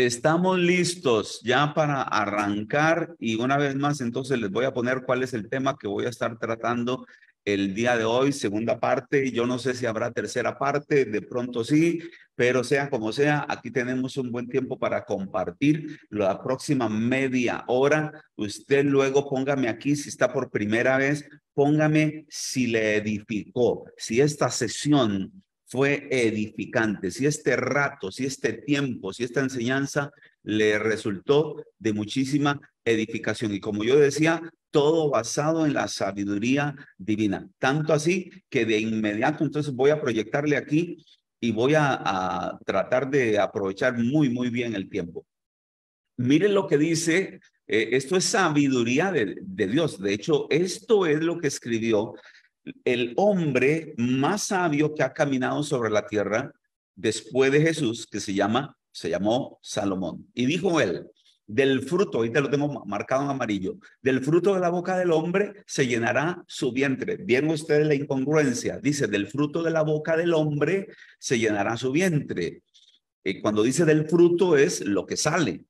Estamos listos ya para arrancar y una vez más entonces les voy a poner cuál es el tema que voy a estar tratando el día de hoy, segunda parte. Yo no sé si habrá tercera parte, de pronto sí, pero sea como sea, aquí tenemos un buen tiempo para compartir la próxima media hora. Usted luego póngame aquí si está por primera vez, póngame si le edificó, si esta sesión fue edificante, si este rato, si este tiempo, si esta enseñanza le resultó de muchísima edificación. Y como yo decía, todo basado en la sabiduría divina. Tanto así que de inmediato entonces voy a proyectarle aquí y voy a tratar de aprovechar muy bien el tiempo. Miren lo que dice, esto es sabiduría de Dios. De hecho, esto es lo que escribió el hombre más sabio que ha caminado sobre la tierra después de Jesús, que se llamó Salomón. Y dijo él, del fruto, ahorita lo tengo marcado en amarillo, del fruto de la boca del hombre se llenará su vientre. ¿Vieron ustedes la incongruencia? Dice, del fruto de la boca del hombre se llenará su vientre. Y cuando dice del fruto es lo que sale.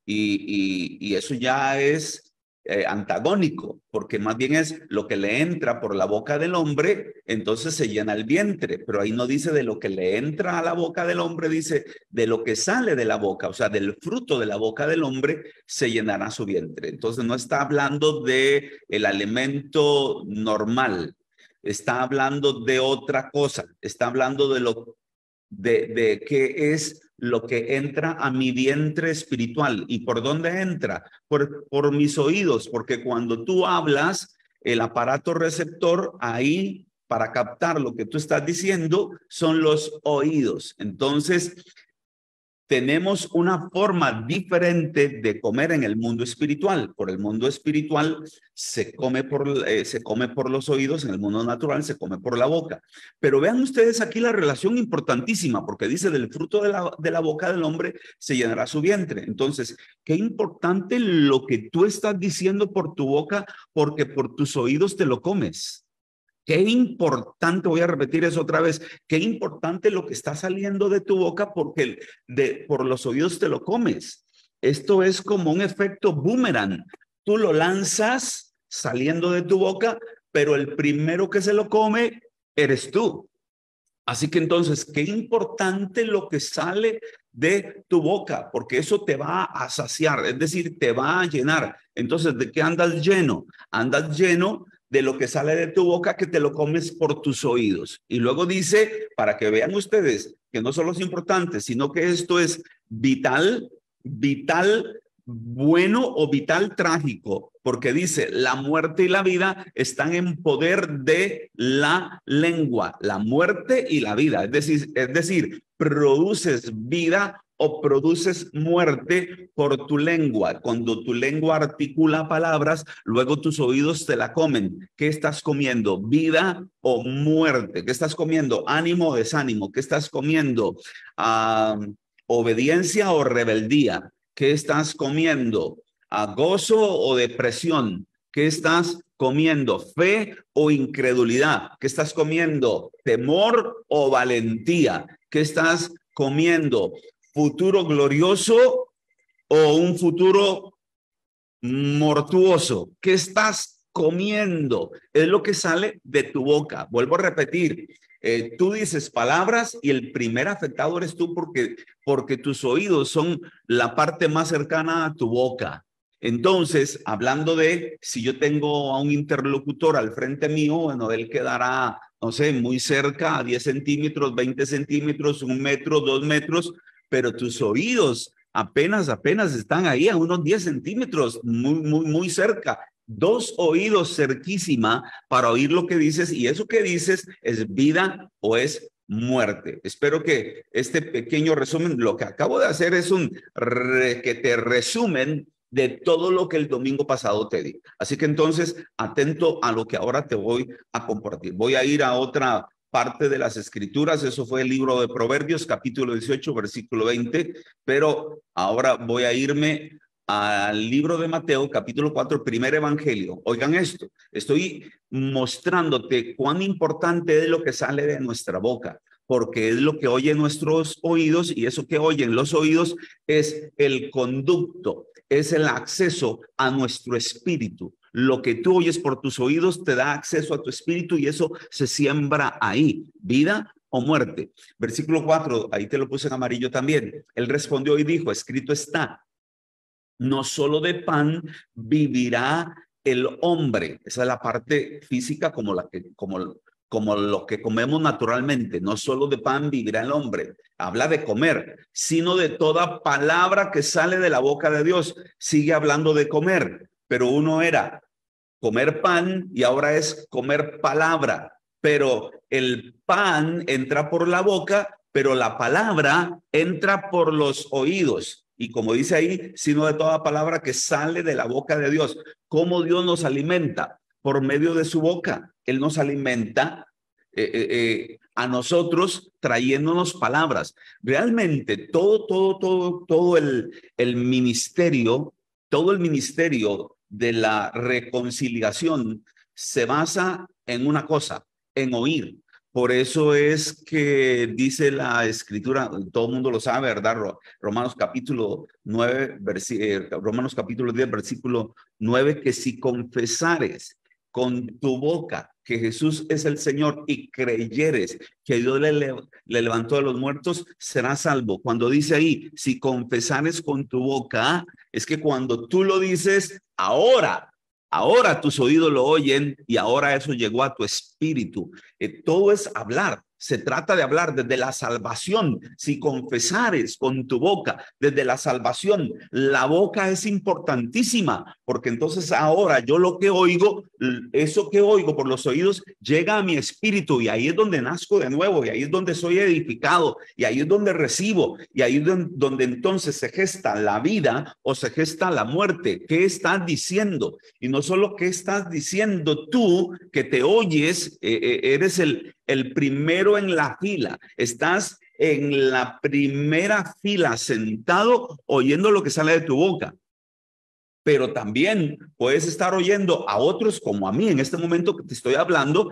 Y eso ya es antagónico, porque más bien es lo que le entra por la boca del hombre, entonces se llena el vientre, pero ahí no dice de lo que le entra a la boca del hombre, dice de lo que sale de la boca, o sea, del fruto de la boca del hombre se llenará su vientre. Entonces no está hablando de el alimento normal, está hablando de otra cosa, está hablando de lo de qué es lo que entra a mi vientre espiritual. ¿Y por dónde entra? Por mis oídos, porque cuando tú hablas, el aparato receptor ahí para captar lo que tú estás diciendo son los oídos. Entonces, tenemos una forma diferente de comer en el mundo espiritual. Por el mundo espiritual se come por los oídos, en el mundo natural se come por la boca. Pero vean ustedes aquí la relación importantísima, porque dice del fruto de la boca del hombre se llenará su vientre. Entonces, qué importante lo que tú estás diciendo por tu boca, porque por tus oídos te lo comes. Qué importante, voy a repetir eso otra vez, qué importante lo que está saliendo de tu boca porque por los oídos te lo comes. Esto es como un efecto boomerang. Tú lo lanzas saliendo de tu boca, pero el primero que se lo come eres tú. Así que entonces, qué importante lo que sale de tu boca, porque eso te va a saciar, es decir, te va a llenar. Entonces, ¿de qué andas lleno? Andas lleno de lo que sale de tu boca, que te lo comes por tus oídos. Y luego dice, para que vean ustedes que no solo es importante, sino que esto es vital, vital bueno o vital trágico, porque dice, la muerte y la vida están en poder de la lengua, la muerte y la vida. Es decir, produces vida o produces muerte por tu lengua. Cuando tu lengua articula palabras, luego tus oídos te la comen. ¿Qué estás comiendo? ¿Vida o muerte? ¿Qué estás comiendo? ¿Ánimo o desánimo? ¿Qué estás comiendo? ¿Obediencia o rebeldía? ¿Qué estás comiendo? ¿A gozo o depresión? ¿Qué estás comiendo? ¿Fe o incredulidad? ¿Qué estás comiendo? ¿Temor o valentía? ¿Qué estás comiendo? ¿Futuro glorioso o un futuro mortuoso? ¿Qué estás comiendo? Es lo que sale de tu boca. Vuelvo a repetir. Tú dices palabras y el primer afectado eres tú porque tus oídos son la parte más cercana a tu boca. Entonces, hablando de si yo tengo a un interlocutor al frente mío, bueno, él quedará, no sé, muy cerca, a 10 centímetros, 20 centímetros, 1 metro, 2 metros, pero tus oídos apenas están ahí a unos 10 centímetros, muy cerca. 2 oídos cerquísima para oír lo que dices, y eso que dices es vida o es muerte. Espero que este pequeño resumen, lo que acabo de hacer es que te resumen de todo lo que el domingo pasado te di. Así que entonces, atento a lo que ahora te voy a compartir. Voy a ir a otra parte de las escrituras. Eso fue el libro de Proverbios, capítulo 18, versículo 20, pero ahora voy a irme al libro de Mateo, capítulo 4, primer evangelio. Oigan esto, estoy mostrándote cuán importante es lo que sale de nuestra boca, porque es lo que oyen nuestros oídos, y eso que oyen los oídos es el conducto, es el acceso a nuestro espíritu. Lo que tú oyes por tus oídos te da acceso a tu espíritu y eso se siembra ahí, vida o muerte. Versículo 4, ahí te lo puse en amarillo también. Él respondió y dijo, escrito está, no solo de pan vivirá el hombre. Esa es la parte física como lo que comemos naturalmente. No solo de pan vivirá el hombre. Habla de comer, sino de toda palabra que sale de la boca de Dios. Sigue hablando de comer, pero uno era comer pan y ahora es comer palabra. Pero el pan entra por la boca, pero la palabra entra por los oídos. Y como dice ahí, sino de toda palabra que sale de la boca de Dios. ¿Cómo Dios nos alimenta? Por medio de su boca. Él nos alimenta a nosotros trayéndonos palabras. Realmente todo el ministerio, todo el ministerio de la reconciliación se basa en una cosa, en oír. Por eso es que dice la escritura, todo el mundo lo sabe, ¿verdad? Romanos capítulo 9, Romanos capítulo 10, versículo 9, que si confesares con tu boca que Jesús es el Señor y creyeres que Dios le levantó de los muertos, serás salvo. Cuando dice ahí, si confesares con tu boca, es que cuando tú lo dices, ahora tus oídos lo oyen y ahora eso llegó a tu espíritu. Todo es hablar. Se trata de hablar desde la salvación. Si confesares con tu boca, desde la salvación, la boca es importantísima, porque entonces ahora yo lo que oigo, eso que oigo por los oídos, llega a mi espíritu y ahí es donde nazco de nuevo y ahí es donde soy edificado y ahí es donde recibo y ahí es donde entonces se gesta la vida o se gesta la muerte. ¿Qué estás diciendo? Y no solo qué estás diciendo tú, que te oyes, eres el primero en la fila, estás en la primera fila sentado oyendo lo que sale de tu boca, pero también puedes estar oyendo a otros como a mí en este momento que te estoy hablando.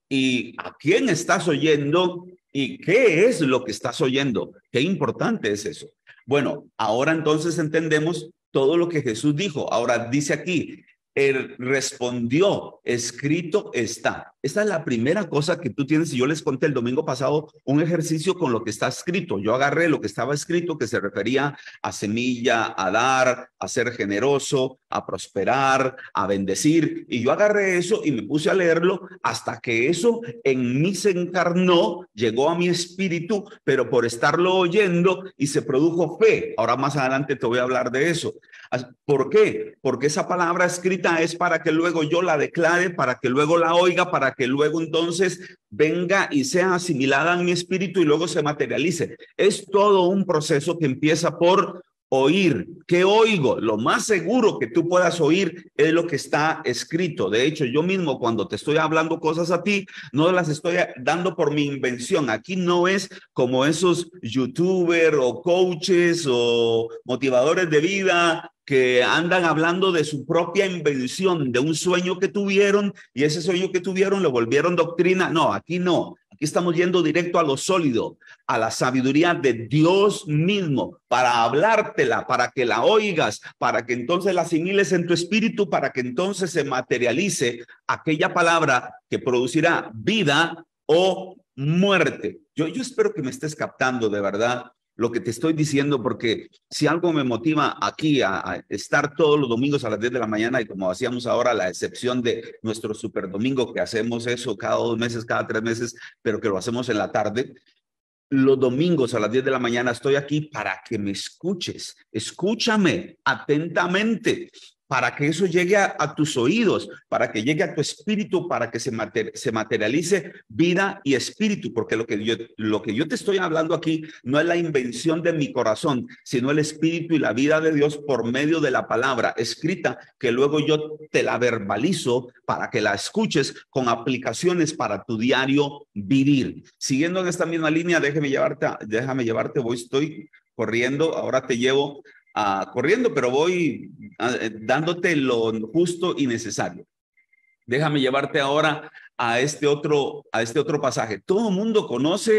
¿Y a quién estás oyendo? ¿Y qué es lo que estás oyendo? Qué importante es eso. Bueno, ahora entonces entendemos todo lo que Jesús dijo. Ahora dice aquí, él respondió, escrito está. Esta es la primera cosa que tú tienes. Y yo les conté el domingo pasado un ejercicio con lo que está escrito. Yo agarré lo que estaba escrito, que se refería a semilla, a dar, a ser generoso, a prosperar, a bendecir. Y yo agarré eso y me puse a leerlo hasta que eso en mí se encarnó, llegó a mi espíritu, pero por estarlo oyendo y se produjo fe. Ahora más adelante te voy a hablar de eso. ¿Por qué? Porque esa palabra escrita es para que luego yo la declare, para que luego la oiga, para que luego entonces venga y sea asimilada en mi espíritu y luego se materialice. Es todo un proceso que empieza por oír. ¿Qué oigo? Lo más seguro que tú puedas oír es lo que está escrito. De hecho, yo mismo cuando te estoy hablando cosas a ti, no las estoy dando por mi invención. Aquí no es como esos youtubers o coaches o motivadores de vida que andan hablando de su propia invención, de un sueño que tuvieron y ese sueño que tuvieron lo volvieron doctrina. No, aquí no. Aquí estamos yendo directo a lo sólido, a la sabiduría de Dios mismo, para hablártela, para que la oigas, para que entonces la asimiles en tu espíritu, para que entonces se materialice aquella palabra que producirá vida o muerte. Yo espero que me estés captando de verdad lo que te estoy diciendo, porque si algo me motiva aquí a estar todos los domingos a las 10 de la mañana y como hacíamos ahora, la excepción de nuestro super domingo, que hacemos eso cada 2 meses, cada 3 meses, pero que lo hacemos en la tarde. Los domingos a las 10 de la mañana estoy aquí para que me escuches. Escúchame atentamente, para que eso llegue a tus oídos, para que llegue a tu espíritu, para que se materialice vida y espíritu, porque lo que yo te estoy hablando aquí no es la invención de mi corazón, sino el espíritu y la vida de Dios por medio de la palabra escrita, que luego yo te la verbalizo para que la escuches con aplicaciones para tu diario vivir. Siguiendo en esta misma línea, déjame llevarte, estoy corriendo, ahora te llevo corriendo, pero voy dándote lo justo y necesario. Déjame llevarte ahora a este otro pasaje. Todo el mundo conoce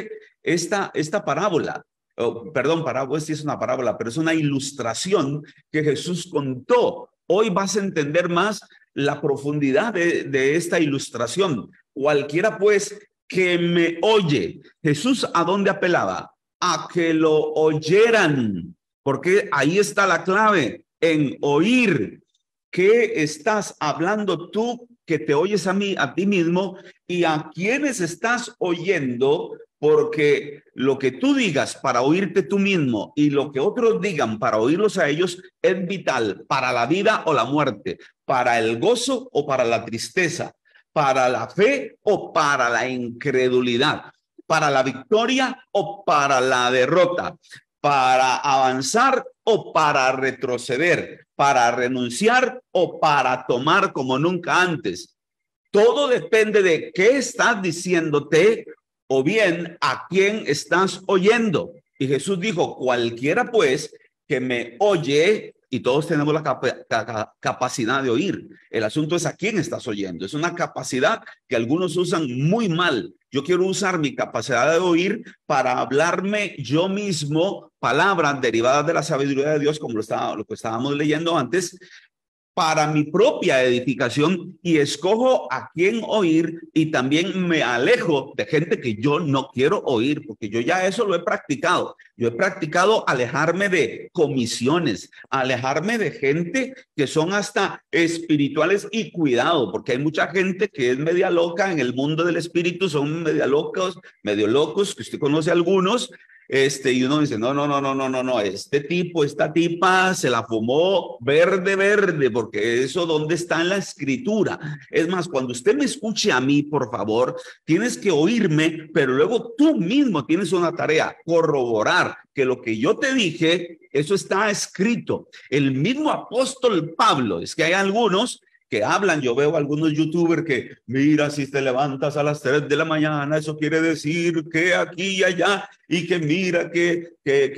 esta parábola. Perdón, parábola, sí es una parábola, pero es una ilustración que Jesús contó. Hoy vas a entender más la profundidad de esta ilustración. Cualquiera pues que me oye. Jesús, ¿a dónde apelaba? A que lo oyeran, porque ahí está la clave, en oír. ¿Qué estás hablando tú que te oyes a ti mismo, y a quienes estás oyendo? Porque lo que tú digas para oírte tú mismo y lo que otros digan para oírlos a ellos es vital para la vida o la muerte, para el gozo o para la tristeza, para la fe o para la incredulidad, para la victoria o para la derrota, para avanzar o para retroceder, para renunciar o para tomar como nunca antes. Todo depende de qué estás diciéndote o bien a quién estás oyendo. Y Jesús dijo, cualquiera pues que me oye, y todos tenemos la capacidad de oír. El asunto es a quién estás oyendo. Es una capacidad que algunos usan muy mal. Yo quiero usar mi capacidad de oír para hablarme yo mismo palabras derivadas de la sabiduría de Dios, como lo que estábamos leyendo antes, para mi propia edificación, y escojo a quién oír, y también me alejo de gente que yo no quiero oír, porque yo ya eso lo he practicado. Yo he practicado alejarme de comisiones, alejarme de gente que son hasta espirituales, y cuidado, porque hay mucha gente que es media loca en el mundo del espíritu, son medio locos, que usted conoce algunos. Y uno dice, no, este tipo, esta tipa se la fumó verde, porque eso ¿dónde está en la escritura? Es más, cuando usted me escuche a mí, por favor, tienes que oírme, pero luego tú mismo tienes una tarea, corroborar que lo que yo te dije, eso está escrito. El mismo apóstol Pablo, es que hay algunos que hablan, yo veo algunos youtubers que, mira, si te levantas a las 3 de la mañana, eso quiere decir que aquí y allá, y que mira que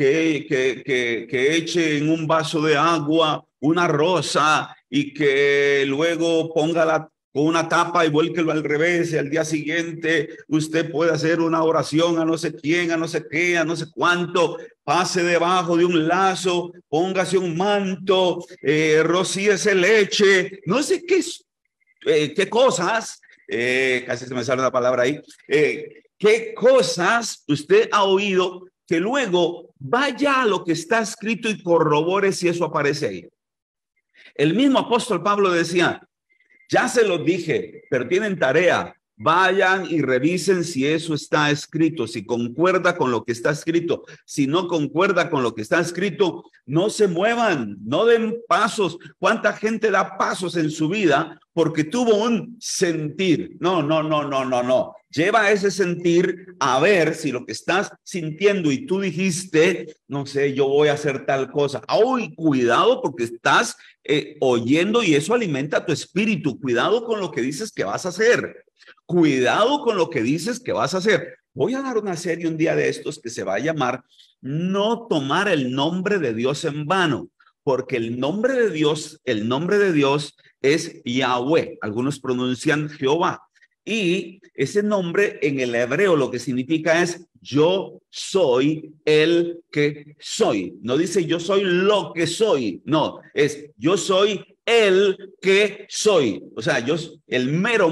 eche en un vaso de agua una rosa, y que luego póngala con una tapa y vuélquelo al revés, y al día siguiente usted puede hacer una oración a no sé quién, a no sé qué, a no sé cuánto, pase debajo de un lazo, póngase un manto, rocíese leche, no sé qué cosas, casi se me sale una palabra ahí, qué cosas usted ha oído, que luego vaya a lo que está escrito y corrobore si eso aparece ahí. El mismo apóstol Pablo decía, ya se los dije, pero tienen tarea. Vayan y revisen si eso está escrito, si concuerda con lo que está escrito. Si no concuerda con lo que está escrito, no se muevan, no den pasos. ¿Cuánta gente da pasos en su vida porque tuvo un sentir? No. Lleva ese sentir a ver si lo que estás sintiendo y tú dijiste, no sé, yo voy a hacer tal cosa. ¡Ay, cuidado! Porque estás oyendo, y eso alimenta tu espíritu. Cuidado con lo que dices que vas a hacer. Cuidado con lo que dices que vas a hacer. Voy a dar una serie un día de estos que se va a llamar No tomar el nombre de Dios en vano, porque el nombre de Dios es Yahweh. Algunos pronuncian Jehová. Y ese nombre en el hebreo lo que significa es yo soy el que soy. No dice yo soy lo que soy. No, es yo soy el que soy. O sea, yo, el mero.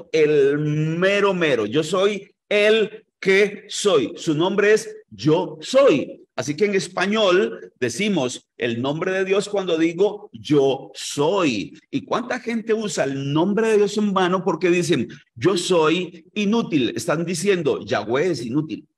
Yo soy el que soy. Su nombre es yo soy. Así que en español decimos el nombre de Dios cuando digo yo soy. ¿Y cuánta gente usa el nombre de Dios en vano porque dicen yo soy inútil? Están diciendo Yahweh es inútil.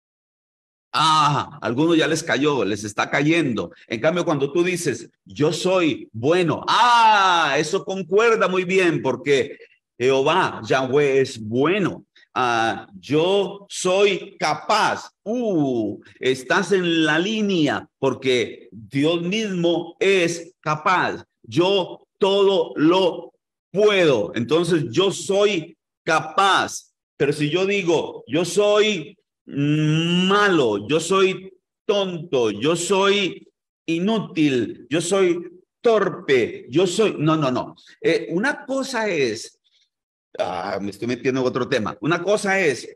Algunos ya les cayó, les está cayendo. En cambio, cuando tú dices, yo soy bueno, eso concuerda muy bien porque Jehová, Yahweh es bueno. Yo soy capaz. Estás en la línea porque Dios mismo es capaz. Yo todo lo puedo. Entonces, yo soy capaz. Pero si yo digo, yo soy malo, yo soy tonto, yo soy inútil, yo soy torpe, yo soy... No. Una cosa es, me estoy metiendo en otro tema. Una cosa es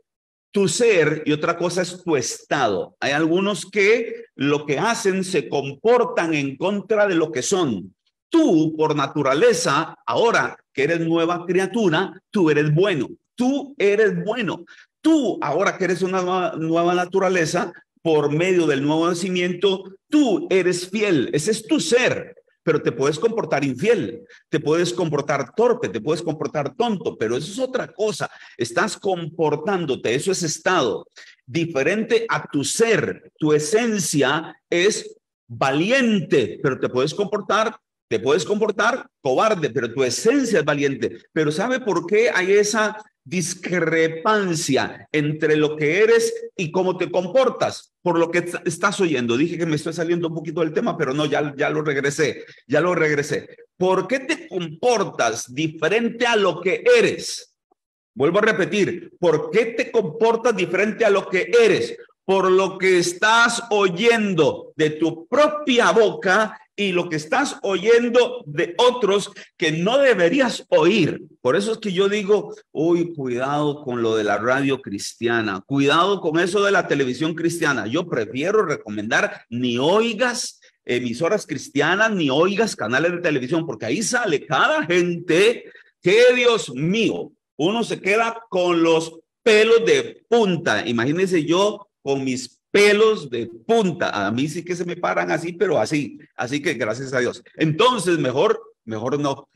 tu ser y otra cosa es tu estado. Hay algunos que lo que hacen se comportan en contra de lo que son. Tú, por naturaleza, ahora que eres nueva criatura, tú eres bueno. Tú eres bueno. Tú, ahora que eres una nueva naturaleza, por medio del nuevo nacimiento, tú eres fiel. Ese es tu ser. Pero te puedes comportar infiel, te puedes comportar torpe, te puedes comportar tonto, pero eso es otra cosa. Estás comportándote, eso es estado. Diferente a tu ser, tu esencia es valiente, pero te puedes comportar cobarde, pero tu esencia es valiente. Pero ¿sabe por qué hay esa discrepancia entre lo que eres y cómo te comportas? Por lo que estás oyendo. Dije que me estoy saliendo un poquito del tema, pero no, ya lo regresé, ya lo regresé. ¿Por qué te comportas diferente a lo que eres? Vuelvo a repetir, ¿por qué te comportas diferente a lo que eres? Por lo que estás oyendo de tu propia boca y lo que estás oyendo de otros que no deberías oír. Por eso es que yo digo, uy, cuidado con lo de la radio cristiana, cuidado con eso de la televisión cristiana. Yo prefiero recomendar ni oigas emisoras cristianas, ni oigas canales de televisión, porque ahí sale cada gente que, Dios mío, uno se queda con los pelos de punta. Imagínense yo con mis pelos de punta. A mí sí que se me paran así, pero así. Así que gracias a Dios. Entonces, mejor no,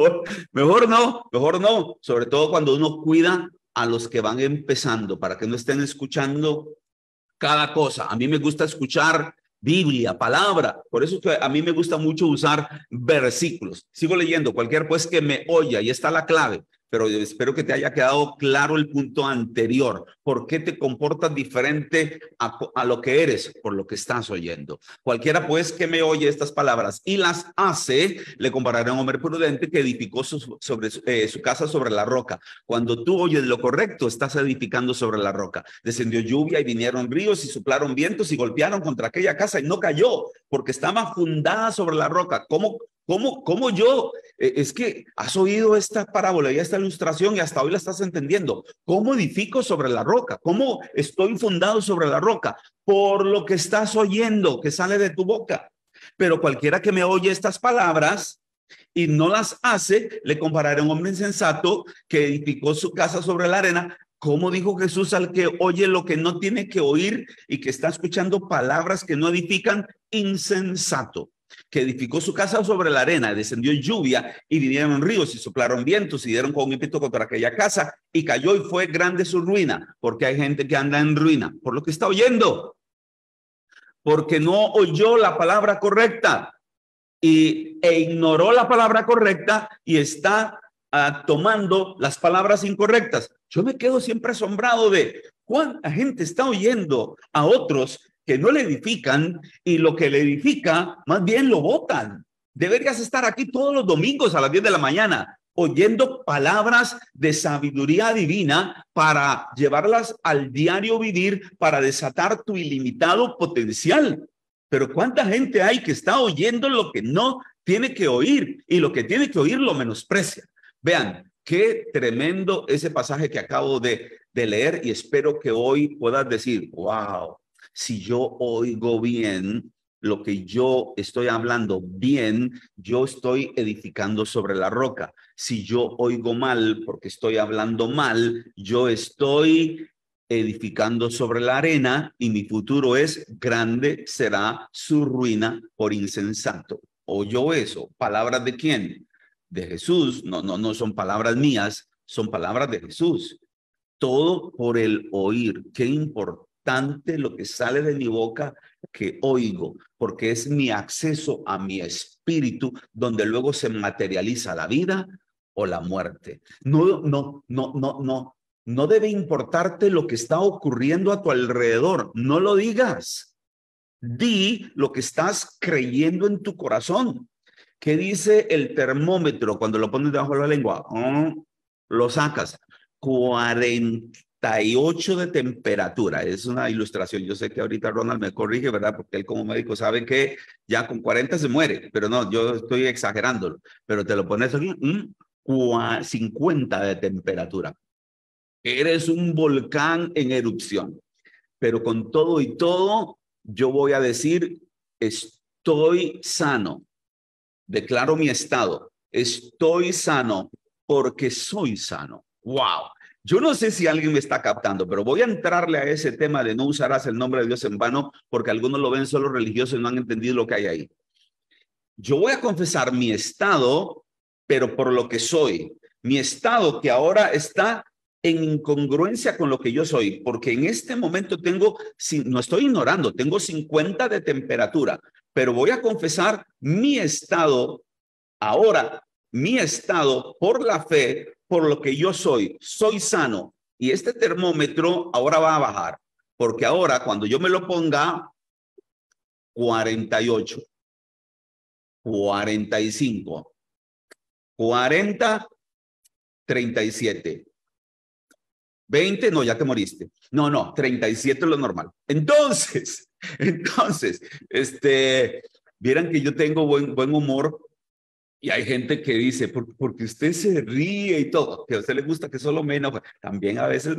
mejor no. Sobre todo cuando uno cuida a los que van empezando, para que no estén escuchando cada cosa. A mí me gusta escuchar Biblia, palabra. Por eso que a mí me gusta mucho usar versículos. Sigo leyendo. Cualquier pues que me oya, y está la clave. Pero yo espero que te haya quedado claro el punto anterior. ¿Por qué te comportas diferente a lo que eres? Por lo que estás oyendo. Cualquiera pues que me oye estas palabras y las hace, le compararé a un hombre prudente que edificó su casa sobre la roca. Cuando tú oyes lo correcto, estás edificando sobre la roca. Descendió lluvia y vinieron ríos y soplaron vientos y golpearon contra aquella casa y no cayó porque estaba fundada sobre la roca. ¿Cómo yo? Es que has oído esta parábola y esta ilustración y hasta hoy la estás entendiendo. ¿Cómo edifico sobre la roca? ¿Cómo estoy fundado sobre la roca? Por lo que estás oyendo que sale de tu boca. Pero cualquiera que me oye estas palabras y no las hace, le compararé a un hombre insensato que edificó su casa sobre la arena. ¿Cómo dijo Jesús al que oye lo que no tiene que oír y que está escuchando palabras que no edifican? Insensato. Que edificó su casa sobre la arena, descendió lluvia y vinieron ríos y soplaron vientos y dieron con ímpetu contra aquella casa y cayó y fue grande su ruina, porque hay gente que anda en ruina por lo que está oyendo, porque no oyó la palabra correcta e ignoró la palabra correcta y está tomando las palabras incorrectas. Yo me quedo siempre asombrado de cuánta gente está oyendo a otros que no le edifican y lo que le edifica más bien lo botan. Deberías estar aquí todos los domingos a las 10 de la mañana oyendo palabras de sabiduría divina para llevarlas al diario vivir, para desatar tu ilimitado potencial. Pero ¿cuánta gente hay que está oyendo lo que no tiene que oír y lo que tiene que oír lo menosprecia? Vean, qué tremendo ese pasaje que acabo de leer y espero que hoy puedas decir, wow, si yo oigo bien lo que yo estoy hablando bien, yo estoy edificando sobre la roca. Si yo oigo mal porque estoy hablando mal, yo estoy edificando sobre la arena y mi futuro es grande será su ruina por insensato. ¿Oyó eso? ¿Palabras de quién? De Jesús. No son palabras mías, son palabras de Jesús. Todo por el oír. Qué importante lo que sale de mi boca que oigo, porque es mi acceso a mi espíritu donde luego se materializa la vida o la muerte. No debe importarte lo que está ocurriendo a tu alrededor. No lo digas. Di lo que estás creyendo en tu corazón. ¿Qué dice el termómetro cuando lo pones debajo de la lengua? Lo sacas. 48 de temperatura. Es una ilustración. Yo sé que ahorita Ronald me corrige, ¿verdad? Porque él como médico sabe que ya con 40 se muere. Pero no, yo estoy exagerándolo. Pero te lo pones aquí, 50 de temperatura. Eres un volcán en erupción. Pero con todo y todo, yo voy a decir, estoy sano. Declaro mi estado. Estoy sano porque soy sano. ¡Wow! Yo no sé si alguien me está captando, pero voy a entrarle a ese tema de no usarás el nombre de Dios en vano, porque algunos lo ven solo religioso y no han entendido lo que hay ahí. Yo voy a confesar mi estado, pero por lo que soy. Mi estado que ahora está en incongruencia con lo que yo soy, porque en este momento tengo, no estoy ignorando, tengo 50 de temperatura, pero voy a confesar mi estado ahora, mi estado por la fe, por lo que yo soy sano. Y este termómetro ahora va a bajar, porque ahora cuando yo me lo ponga, 48, 45, 40, 37. 20, no, ya te moriste. No, 37 es lo normal. Entonces, vieran que yo tengo buen humor y hay gente que dice, porque usted se ríe y todo, que a usted le gusta que solo me enoja. También a veces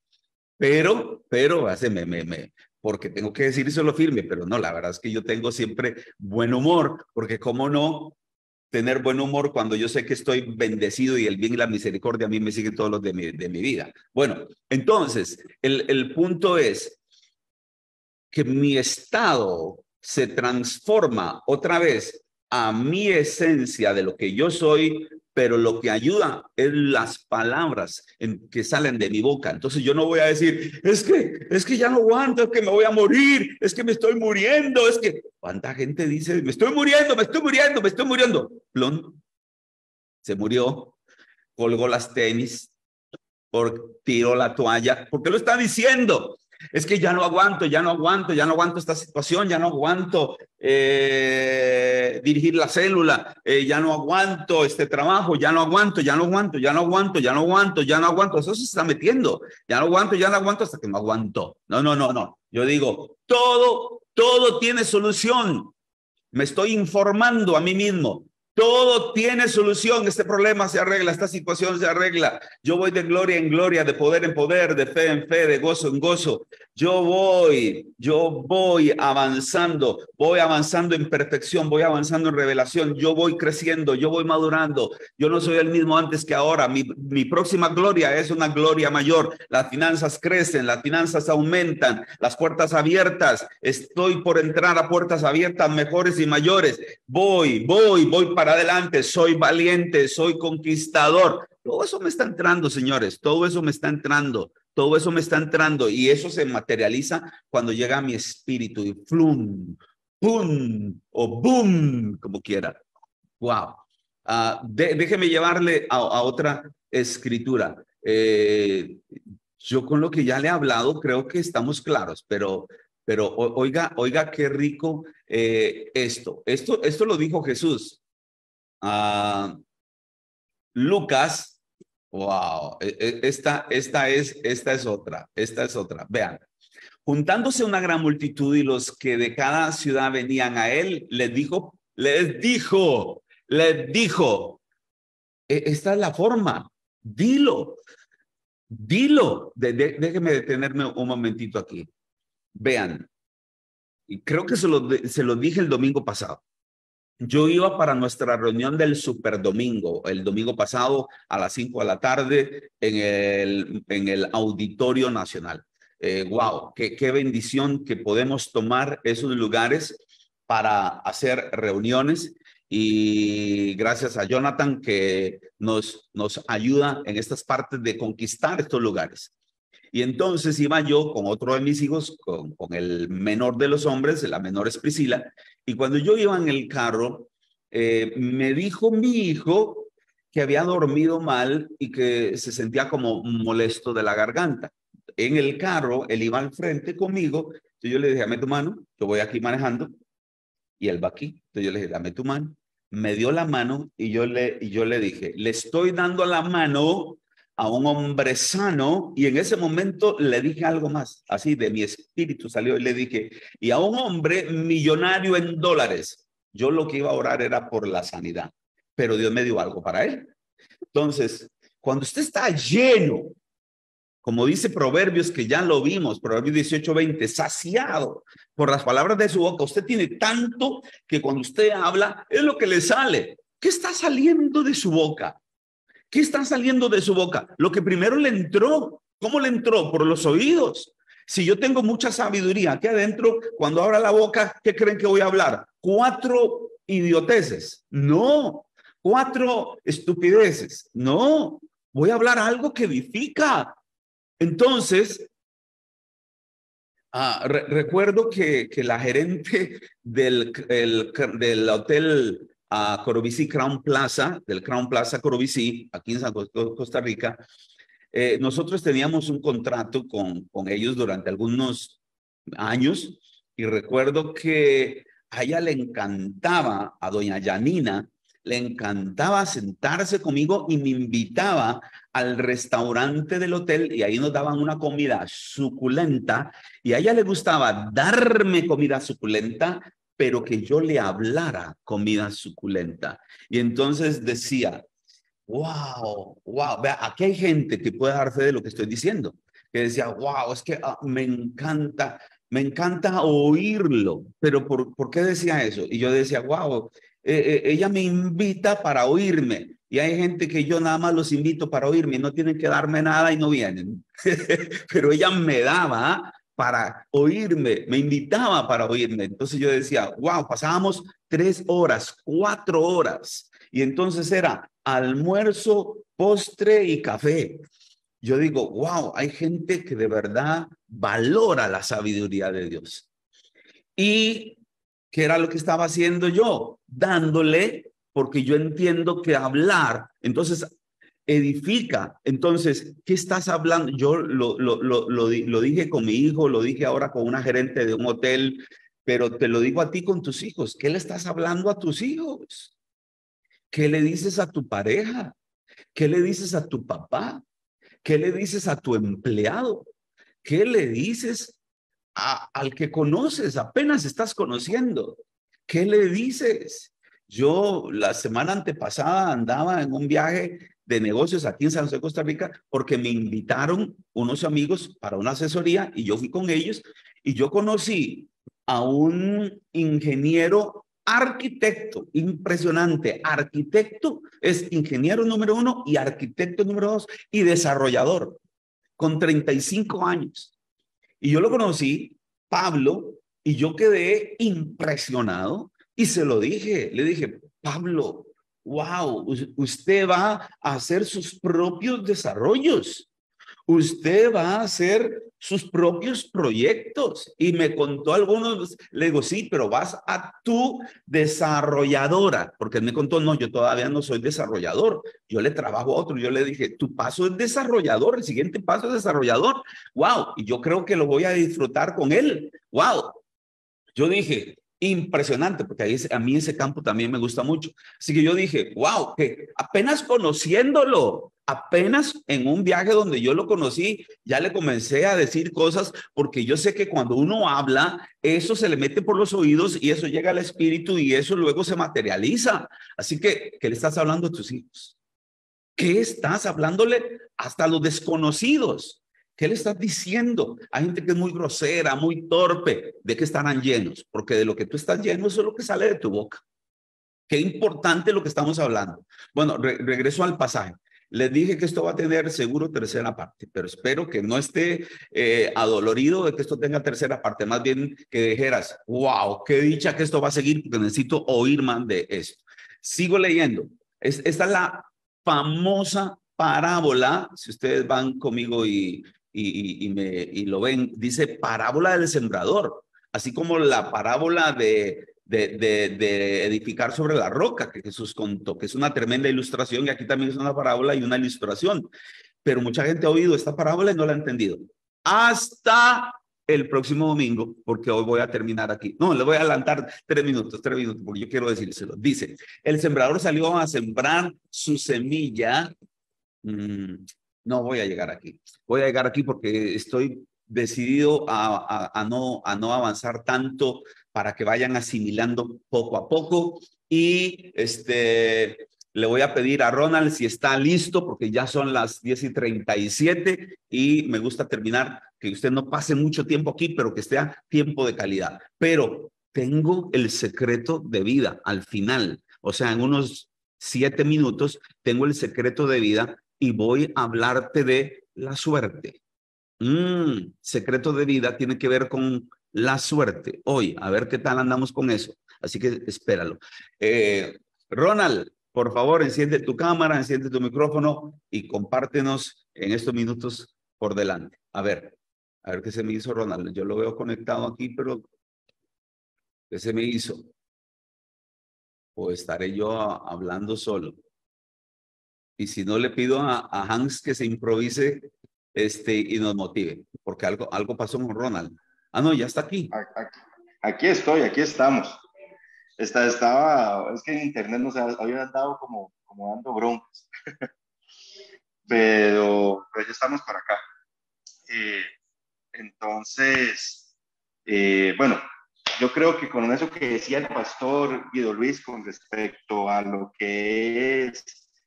pero hace porque tengo que decírselo firme, pero no, la verdad es que yo tengo siempre buen humor, porque cómo no tener buen humor cuando yo sé que estoy bendecido y el bien y la misericordia a mí me siguen todos los de mi vida. Bueno, entonces, el punto es que mi estado se transforma otra vez a mi esencia de lo que yo soy, pero lo que ayuda es las palabras que salen de mi boca. Entonces yo no voy a decir, es que ya no aguanto, es que me voy a morir, es que me estoy muriendo, es que ¿cuánta gente dice, me estoy muriendo, me estoy muriendo, me estoy muriendo? Plon, se murió, colgó las tenis, tiró la toalla. ¿Por qué lo está diciendo? Es que ya no aguanto, ya no aguanto, ya no aguanto esta situación, ya no aguanto dirigir la célula, ya no aguanto este trabajo, ya no aguanto, ya no aguanto, ya no aguanto, ya no aguanto, ya no aguanto. Eso se está metiendo. Ya no aguanto hasta que no aguanto. No. Yo digo, todo tiene solución. Me estoy informando a mí mismo. Todo tiene solución. Este problema se arregla, esta situación se arregla. Yo voy de gloria en gloria, de poder en poder, de fe en fe, de gozo en gozo. Yo voy avanzando en perfección, voy avanzando en revelación. Yo voy creciendo, yo voy madurando. Yo no soy el mismo antes que ahora. Mi próxima gloria es una gloria mayor. Las finanzas crecen, las finanzas aumentan, las puertas abiertas. Estoy por entrar a puertas abiertas mejores y mayores. Voy para adelante, soy valiente, soy conquistador. Todo eso me está entrando, señores, todo eso me está entrando, todo eso me está entrando y eso se materializa cuando llega a mi espíritu y flum, pum o boom, como quiera. Wow. Déjeme llevarle a otra escritura. Yo con lo que ya le he hablado creo que estamos claros, pero oiga qué rico esto lo dijo Jesús. Lucas, wow, esta es otra. Vean, juntándose una gran multitud y los que de cada ciudad venían a él, les dijo, esta es la forma, dilo. Déjeme detenerme un momentito aquí. Vean, y creo que se lo dije el domingo pasado. Yo iba para nuestra reunión del Super Domingo, el domingo pasado a las 5 de la tarde en el Auditorio Nacional. Wow, qué bendición que podemos tomar esos lugares para hacer reuniones y gracias a Jonathan que nos ayuda en estas partes de conquistar estos lugares. Y entonces iba yo con otro de mis hijos, con el menor de los hombres, la menor es Priscila, y cuando yo iba en el carro, me dijo mi hijo que había dormido mal y que se sentía como molesto de la garganta. En el carro, él iba al frente conmigo, entonces yo le dije, dame tu mano, yo voy aquí manejando, y él va aquí. Entonces yo le dije, dame tu mano. Me dio la mano y yo le dije, le estoy dando la mano a un hombre sano y en ese momento le dije algo más, así de mi espíritu salió y le dije, y a un hombre millonario en dólares. Yo lo que iba a orar era por la sanidad, pero Dios me dio algo para él. Entonces, cuando usted está lleno Como dice Proverbios, que ya lo vimos, Proverbios 18:20, saciado por las palabras de su boca. Usted tiene tanto que cuando usted habla es lo que le sale. ¿Qué está saliendo de su boca? ¿Qué está saliendo de su boca? Lo que primero le entró. ¿Cómo le entró? Por los oídos. Si yo tengo mucha sabiduría aquí adentro, cuando abra la boca, ¿qué creen que voy a hablar? 4 idioteces. No. 4 estupideces. No. Voy a hablar algo que edifica. Entonces, recuerdo que la gerente del hotel Corobici Crown Plaza, del Crown Plaza Corobici, aquí en San Costa Rica, nosotros teníamos un contrato con ellos durante algunos años y recuerdo que a ella le encantaba, a doña Yanina, le encantaba sentarse conmigo y me invitaba al restaurante del hotel y ahí nos daban una comida suculenta y a ella le gustaba darme comida suculenta, pero que yo le hablara comida suculenta. Y entonces decía, wow, wow, vea, aquí hay gente que puede dar fe de lo que estoy diciendo, que decía, wow, es que me encanta oírlo, pero ¿por qué decía eso? Y yo decía, wow, ella me invita para oírme, y hay gente que yo nada más los invito para oírme, no tienen que darme nada y no vienen, pero ella me daba para oírme, me invitaba para oírme, entonces yo decía, wow, pasábamos 3 horas, 4 horas, y entonces era almuerzo, postre y café. Yo digo, wow, hay gente que de verdad valora la sabiduría de Dios. ¿Y qué era lo que estaba haciendo yo? Dándole, porque yo entiendo que hablar, entonces edifica. Entonces, ¿qué estás hablando? Yo lo dije con mi hijo, lo dije ahora con una gerente de un hotel, pero te lo digo a ti con tus hijos. ¿Qué le estás hablando a tus hijos? ¿Qué le dices a tu pareja? ¿Qué le dices a tu papá? ¿Qué le dices a tu empleado? ¿Qué le dices al que conoces? Apenas estás conociendo. ¿Qué le dices? Yo la semana antepasada andaba en un viaje de negocios aquí en San José, Costa Rica, porque me invitaron unos amigos para una asesoría y yo fui con ellos y yo conocí a un ingeniero arquitecto, impresionante. Arquitecto es ingeniero número 1 y arquitecto número 2 y desarrollador con 35 años. Y yo lo conocí, Pablo, y yo quedé impresionado y se lo dije, le dije, Pablo, wow, usted va a hacer sus propios desarrollos. Usted va a hacer sus propios proyectos. Y me contó algunos, le digo, sí, pero vas a tu desarrolladora, porque él me contó, no, yo todavía no soy desarrollador, yo le trabajo a otro. Yo le dije, tu paso es desarrollador, el siguiente paso es desarrollador. Wow, y yo creo que lo voy a disfrutar con él. Wow. Yo dije, impresionante, porque ahí, a mí ese campo también me gusta mucho. Así que yo dije, wow, que apenas conociéndolo, apenas en un viaje donde yo lo conocí, ya le comencé a decir cosas, porque yo sé que cuando uno habla, eso se le mete por los oídos y eso llega al espíritu y eso luego se materializa. Así que, ¿qué le estás hablando a tus hijos? ¿Qué estás hablándole hasta a los desconocidos? ¿Qué le estás diciendo? Hay gente que es muy grosera, muy torpe. ¿De qué estarán llenos? Porque de lo que tú estás lleno, eso es lo que sale de tu boca. Qué importante lo que estamos hablando. Bueno, regreso al pasaje. Les dije que esto va a tener seguro tercera parte, pero espero que no esté adolorido de que esto tenga tercera parte. Más bien que dijeras, wow, qué dicha que esto va a seguir, porque necesito oír más de esto. Sigo leyendo. Esta es la famosa parábola, si ustedes van conmigo y lo ven, dice parábola del sembrador, así como la parábola de edificar sobre la roca que Jesús contó, que es una tremenda ilustración, y aquí también es una parábola y una ilustración, pero mucha gente ha oído esta parábola y no la ha entendido. Hasta el próximo domingo, porque hoy voy a terminar aquí. No, le voy a adelantar 3 minutos, porque yo quiero decírselo. Dice, el sembrador salió a sembrar su semilla. No voy a llegar aquí. Voy a llegar aquí porque estoy decidido a no avanzar tanto para que vayan asimilando poco a poco. Y Le voy a pedir a Ronald si está listo, porque ya son las 10:37 y me gusta terminar, que usted no pase mucho tiempo aquí, pero que esté a tiempo de calidad. Pero tengo el secreto de vida al final. O sea, en unos 7 minutos tengo el secreto de vida y voy a hablarte de la suerte. Secreto de vida tiene que ver con la suerte. Hoy, a ver qué tal andamos con eso. Así que espéralo. Ronald, por favor, enciende tu cámara, enciende tu micrófono y compártenos en estos minutos por delante. A ver qué se me hizo Ronald. Yo lo veo conectado aquí, pero ¿qué se me hizo? O estaré yo hablando solo. Y si no, le pido a Hans que se improvise y nos motive, porque algo pasó con Ronald. Ah, no, ya está aquí. Aquí estoy, aquí estamos. Es que en internet nos había dado como dando broncas, pero ya estamos por acá. Eh, entonces, bueno, yo creo que con eso que decía el pastor Guido Luis con respecto a lo que es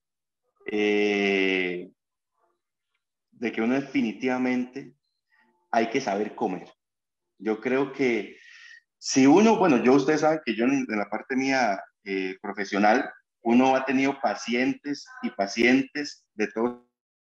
eh, de que uno definitivamente hay que saber comer. Yo creo que si uno, bueno, ustedes saben que yo en la parte mía profesional, uno ha tenido pacientes y pacientes de todo.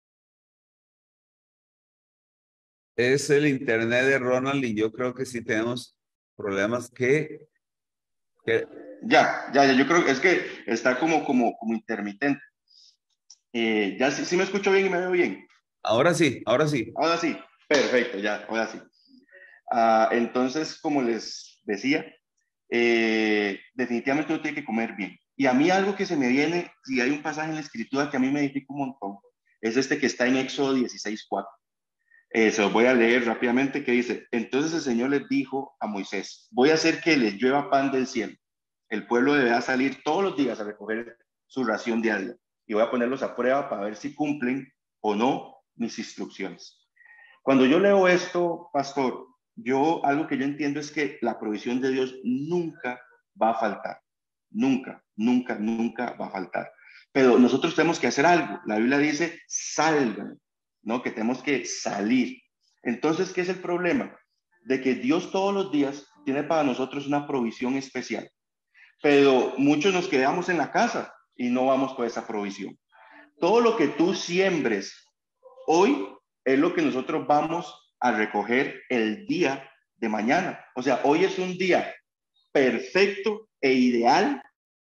Es el internet de Ronald y yo creo que sí tenemos problemas que... Yo creo que es que está como intermitente. Ya sí me escucho bien y me veo bien. Ahora sí, ahora sí. Ahora sí, perfecto, ya, ahora sí. Entonces, como les decía, definitivamente uno tiene que comer bien. Y a mí algo que se me viene, si hay un pasaje en la escritura que a mí me edifica un montón, es este que está en Éxodo 16:4. Se los voy a leer rápidamente, que dice: entonces el Señor les dijo a Moisés: voy a hacer que les llueva pan del cielo. El pueblo deberá salir todos los días a recoger su ración diaria. Y voy a ponerlos a prueba para ver si cumplen o no mis instrucciones. Cuando yo leo esto, pastor, algo que yo entiendo es que la provisión de Dios nunca va a faltar. Nunca, nunca, nunca va a faltar. Pero nosotros tenemos que hacer algo. La Biblia dice: salgan, ¿no? Que tenemos que salir. Entonces, ¿qué es el problema? De que Dios todos los días tiene para nosotros una provisión especial. Pero muchos nos quedamos en la casa y no vamos por esa provisión. Todo lo que tú siembres hoy es lo que nosotros vamos a recoger el día de mañana. O sea, hoy es un día perfecto e ideal.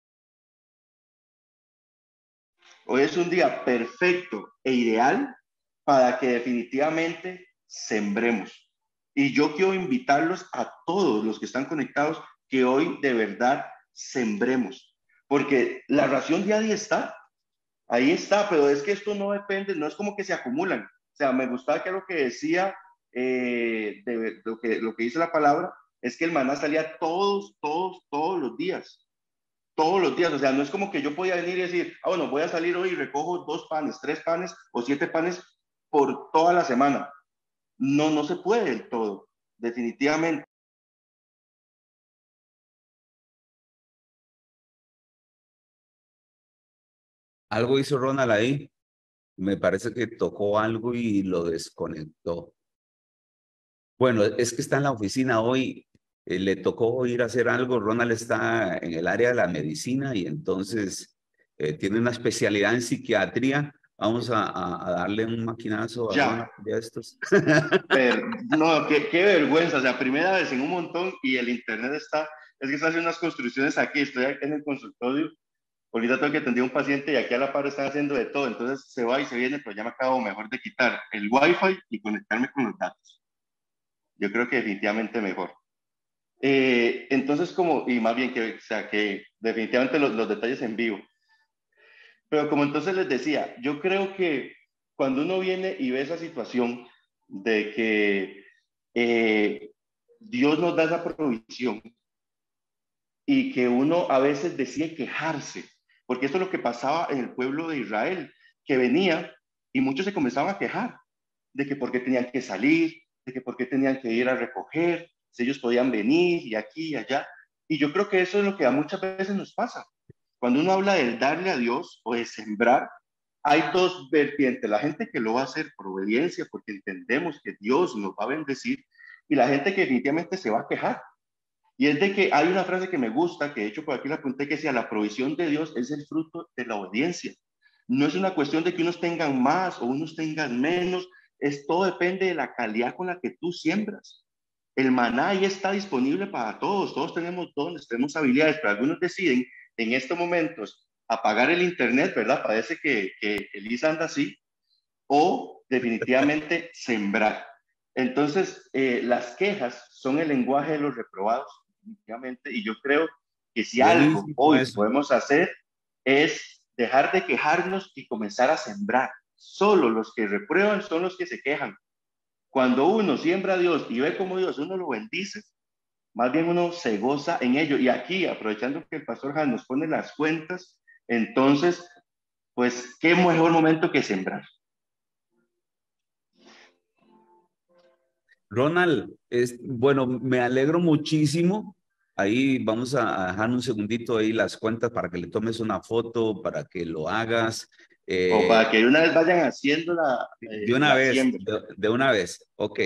Hoy es un día perfecto e ideal para que definitivamente sembremos. Y yo quiero invitarlos a todos los que están conectados que hoy de verdad sembremos. Porque la ración diaria está, ahí está, pero es que esto no depende, no es como que se acumulan. O sea, me gustaba que lo que decía, lo que dice la palabra, es que el maná salía todos los días. Todos los días, o sea, no es como que yo podía venir y decir: bueno, voy a salir hoy y recojo 2 panes, 3 panes o 7 panes por toda la semana. No, no se puede del todo, definitivamente. Algo hizo Ronald ahí. Me parece que tocó algo y lo desconectó. Bueno, es que está en la oficina hoy. Le tocó ir a hacer algo. Ronald está en el área de la medicina y entonces tiene una especialidad en psiquiatría. Vamos a darle un maquinazo a Ronald Ya, de estos. pero no, qué vergüenza, o sea, primera vez en un montón y el internet es que está haciendo unas construcciones aquí, estoy aquí en el consultorio. Ahorita tengo que atender a un paciente y aquí a la par están haciendo de todo, entonces se va y se viene, pero ya me acabo mejor de quitar el wifi y conectarme con los datos. Yo creo que definitivamente mejor. Entonces, y más bien o sea, que definitivamente los detalles en vivo. Pero como entonces les decía, yo creo que cuando uno viene y ve esa situación de que Dios nos da esa provisión y que uno a veces decide quejarse, porque esto es lo que pasaba en el pueblo de Israel, que venía y muchos se comenzaban a quejar de que por qué tenían que salir, de que por qué tenían que ir a recoger, si ellos podían venir y aquí y allá. Y yo creo que eso es lo que a muchas veces nos pasa, cuando uno habla del darle a Dios o de sembrar, hay dos vertientes. La gente que lo va a hacer por obediencia, porque entendemos que Dios nos va a bendecir, y la gente que definitivamente se va a quejar. Y es de que hay una frase que me gusta, que de hecho por aquí la apunté, que decía, la provisión de Dios es el fruto de la obediencia. No es una cuestión de que unos tengan más o unos tengan menos, todo depende de la calidad con la que tú siembras. El maná ya está disponible para todos, todos tenemos dones, tenemos habilidades, pero algunos deciden en estos momentos apagar el internet, ¿verdad? Parece que Elisa anda así, o definitivamente sembrar. Entonces, las quejas son el lenguaje de los reprobados, definitivamente, y yo creo que si algo Buenísimo hoy eso. podemos hacer es dejar de quejarnos y comenzar a sembrar. Solo los que reprueban son los que se quejan. Cuando uno siembra a Dios y ve cómo Dios uno lo bendice, más bien uno se goza en ello. Y aquí, aprovechando que el pastor Jan nos pone las cuentas, entonces, pues, qué mejor momento que sembrar. Ronald, bueno, me alegro muchísimo. Ahí vamos a dejar un segundito ahí las cuentas para que le tomes una foto, para que lo hagas. O para que una vez vayan haciendo De una la vez, siembra. de una vez. Ok.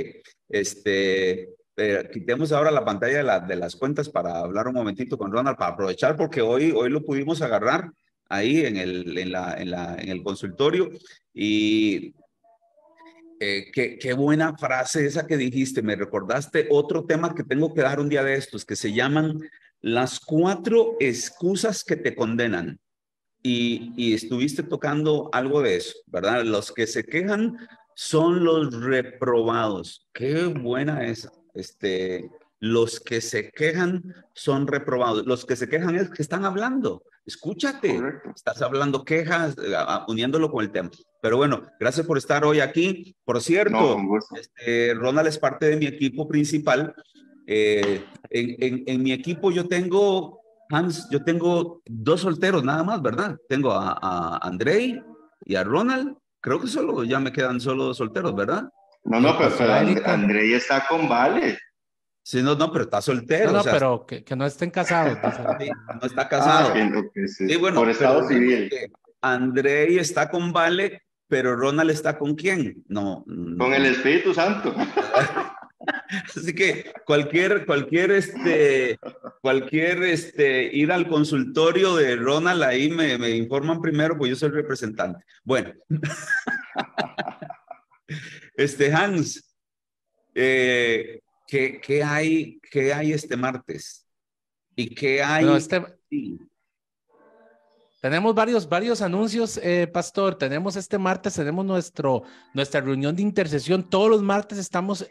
Quitemos ahora la pantalla de las cuentas para hablar un momentito con Ronald, para aprovechar, porque hoy lo pudimos agarrar ahí en el consultorio. Y qué buena frase esa que dijiste. Me recordaste otro tema que tengo que dar un día de estos, que se llaman las 4 excusas que te condenan. Y estuviste tocando algo de eso, ¿verdad? Los que se quejan son los reprobados. Qué buena esa. Los que se quejan son reprobados. Los que se quejan es que están hablando. Escúchate, Correcto. estás hablando quejas, uniéndolo con el tema. Pero bueno, gracias por estar hoy aquí. Por No, cierto, con gusto. Ronald es parte de mi equipo principal. En mi equipo yo tengo Hans, yo tengo 2 solteros nada más, ¿verdad? Tengo a Andrei y a Ronald. Creo que solo ya me quedan solo 2 solteros, ¿verdad? No, Y el no, pastor pero Américo. André está con Vale. Sí, no, no, pero está No, soltero, o no, sea, pero que no estén casados, dice. sí, no está Ah, casado. que sí. Sí, Por bueno, pero estado digamos civil. que Andrei está con Vale, pero Ronald está con quién? No, Con el Espíritu Santo. así que ir al consultorio de Ronald, ahí me informan primero, pues yo soy el representante. Bueno, Hans, qué hay este martes? ¿Y qué Bueno, hay? Sí. tenemos varios anuncios, pastor. Tenemos este martes, tenemos nuestra reunión de intercesión. Todos los martes estamos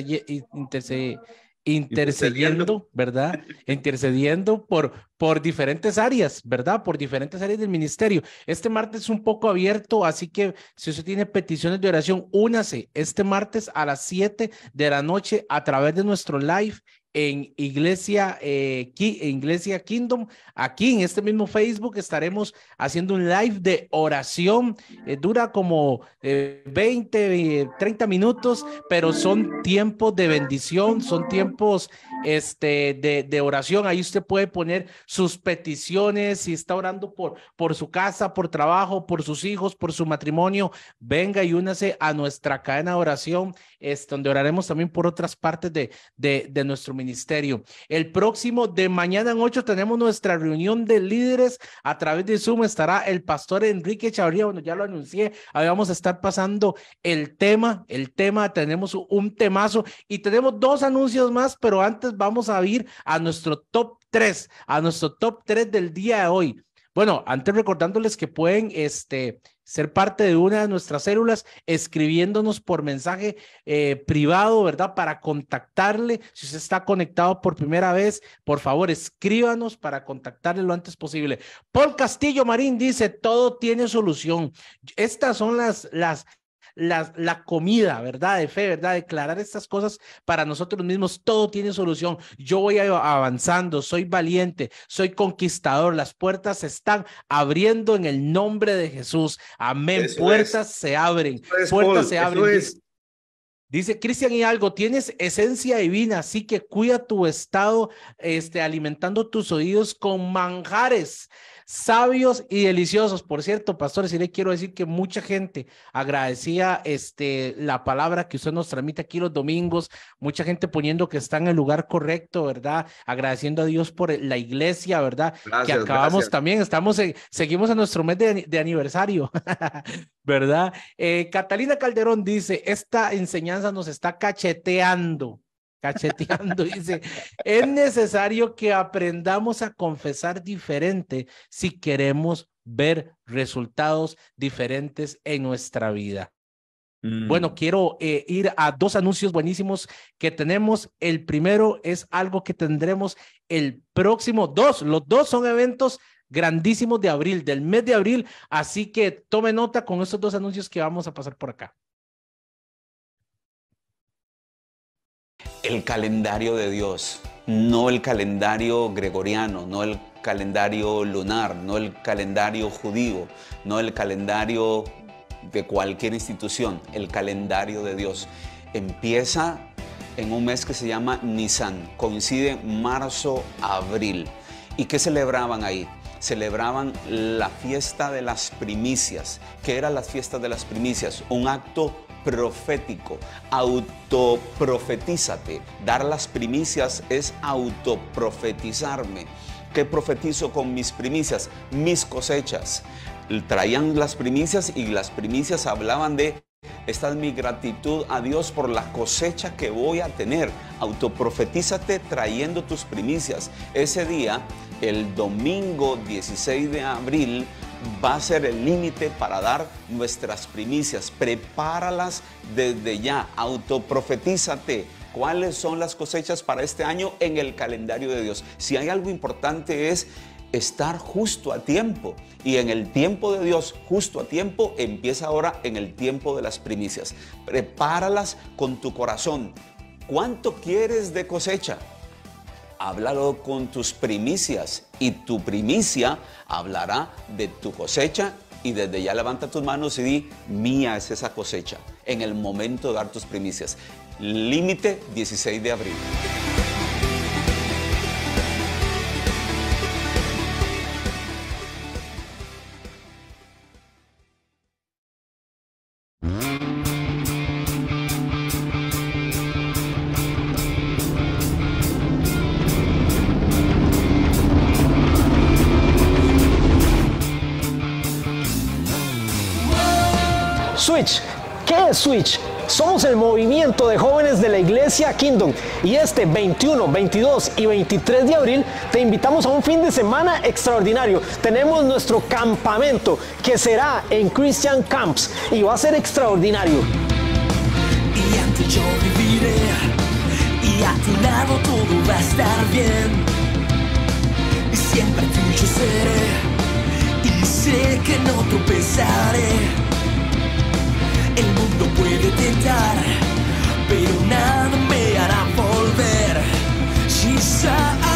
Intercediendo. intercediendo, ¿verdad? Intercediendo por diferentes áreas, ¿verdad? Por diferentes áreas del ministerio. Este martes es un poco abierto, así que si usted tiene peticiones de oración, únase este martes a las 7 de la noche a través de nuestro live en Iglesia Kingdom. Aquí en este mismo Facebook estaremos haciendo un live de oración. Dura como 20, 30 minutos, pero son tiempos de bendición, son tiempos de oración. Ahí usted puede poner sus peticiones, si está orando por su casa, por trabajo, por sus hijos, por su matrimonio. Venga y únase a nuestra cadena de oración, donde oraremos también por otras partes de nuestro ministerio. El próximo de mañana en 8 tenemos nuestra reunión de líderes a través de Zoom. Estará el pastor Enrique Chavarría. Bueno, ya lo anuncié. Ahí vamos a estar pasando el tema. Tenemos un temazo y tenemos 2 anuncios más, pero antes vamos a ir a nuestro top 3 del día de hoy. Bueno, antes recordándoles que pueden ser parte de una de nuestras células escribiéndonos por mensaje privado, ¿verdad? Para contactarle. Si usted está conectado por primera vez, por favor, escríbanos para contactarle lo antes posible. Paul Castillo Marín dice, todo tiene solución. Estas son la comida, ¿verdad? De fe, ¿verdad? Declarar estas cosas para nosotros mismos, todo tiene solución. Yo voy avanzando, soy valiente, soy conquistador, las puertas se están abriendo en el nombre de Jesús. Amén. Eso puertas se abren, puertas Paul, se abren. eso es. Dice Cristian Hidalgo, tienes esencia divina, así que cuida tu estado, alimentando tus oídos con manjares. sabios y deliciosos. Por cierto, pastores, sí le quiero decir que mucha gente agradecía la palabra que usted nos transmite aquí los domingos, mucha gente poniendo que está en el lugar correcto, ¿verdad? Agradeciendo a Dios por la iglesia, ¿verdad? Gracias, que acabamos gracias. también, seguimos en nuestro mes de aniversario, ¿verdad? Catalina Calderón dice, esta enseñanza nos está cacheteando, dice, es necesario que aprendamos a confesar diferente si queremos ver resultados diferentes en nuestra vida. Bueno, quiero ir a dos anuncios buenísimos que tenemos. El primero es algo que tendremos el próximo los dos son eventos grandísimos de abril, del mes de abril, así que tome nota con estos dos anuncios que vamos a pasar por acá. El calendario de Dios, no el calendario gregoriano, no el calendario lunar, no el calendario judío, no el calendario de cualquier institución, el calendario de Dios. Empieza en un mes que se llama Nisan, coincide marzo-abril. ¿Y qué celebraban ahí? Celebraban la fiesta de las primicias. ¿Qué era la fiesta de las primicias? Un acto profético, autoprofetízate. Dar las primicias es autoprofetizarme. ¿Qué profetizo con mis primicias? Mis cosechas. Traían las primicias y las primicias hablaban de: esta es mi gratitud a Dios por la cosecha que voy a tener. Autoprofetízate trayendo tus primicias. Ese día, el domingo 16 de abril, va a ser el límite para dar nuestras primicias. Prepáralas desde ya. Autoprofetízate. ¿Cuáles son las cosechas para este año en el calendario de Dios? Si hay algo importante es estar justo a tiempo, y en el tiempo de Dios, justo a tiempo, empieza ahora en el tiempo de las primicias. Prepáralas con tu corazón. ¿Cuánto quieres de cosecha? Háblalo con tus primicias, y tu primicia hablará de tu cosecha, y desde ya levanta tus manos y di: mía es esa cosecha, en el momento de dar tus primicias. Límite 16 de abril. Switch. ¿Qué es Switch? Somos el movimiento de jóvenes de la Iglesia Kingdom, y este 21, 22 y 23 de abril te invitamos a un fin de semana extraordinario. Tenemos nuestro campamento que será en Christian Camps y va a ser extraordinario. Y ante yo viviré, y a tu lado todo va a estar bien, y siempre tuyo seré, y sé que no tropezaré. El mundo puede tentar, pero nada me hará volver. Jesus.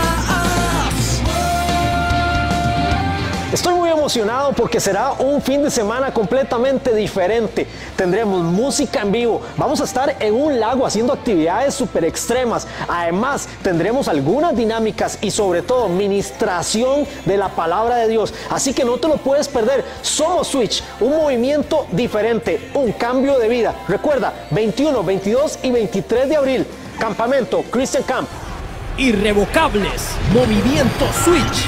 Estoy muy emocionado porque será un fin de semana completamente diferente. Tendremos música en vivo, vamos a estar en un lago haciendo actividades súper extremas. Además, tendremos algunas dinámicas y sobre todo ministración de la palabra de Dios. Así que no te lo puedes perder. Somos Switch, un movimiento diferente, un cambio de vida. Recuerda, 21, 22 y 23 de abril, campamento Christian Camp. Irrevocables, movimiento Switch.